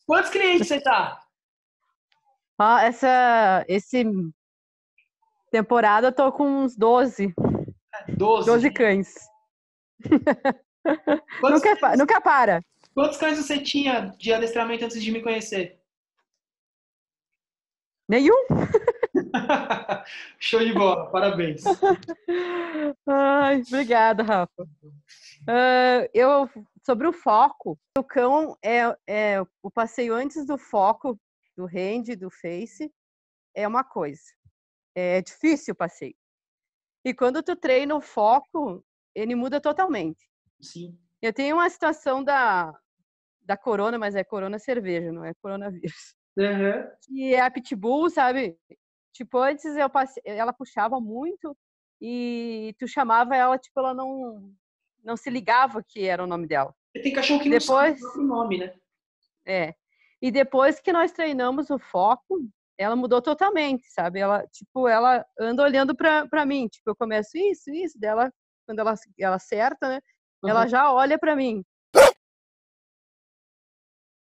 Quantos clientes você tá? Esse temporada eu tô com uns 12 12. cães. Quantos cães, Nunca para. quantos cães você tinha de adestramento antes de me conhecer? Nenhum? Show de bola, parabéns. Ai, obrigada, Rafa. Sobre o foco, o cão é o passeio antes do foco, do Hand, do Face, é uma coisa. É difícil o passeio. E quando tu treina o foco, ele muda totalmente. Sim. Eu tenho uma situação da Corona, mas é Corona cerveja, não é coronavírus. Uhum. E é a Pitbull, sabe? Tipo, antes ela puxava muito e tu chamava ela, tipo, ela não se ligava que era o nome dela. E tem cachorro que não sabe o Depois, próprio nome, né? é. E depois que nós treinamos o foco, ela mudou totalmente, sabe? Ela anda olhando pra mim. Tipo, eu começo isso, dela, quando ela acerta, né? Uhum. Ela já olha pra mim.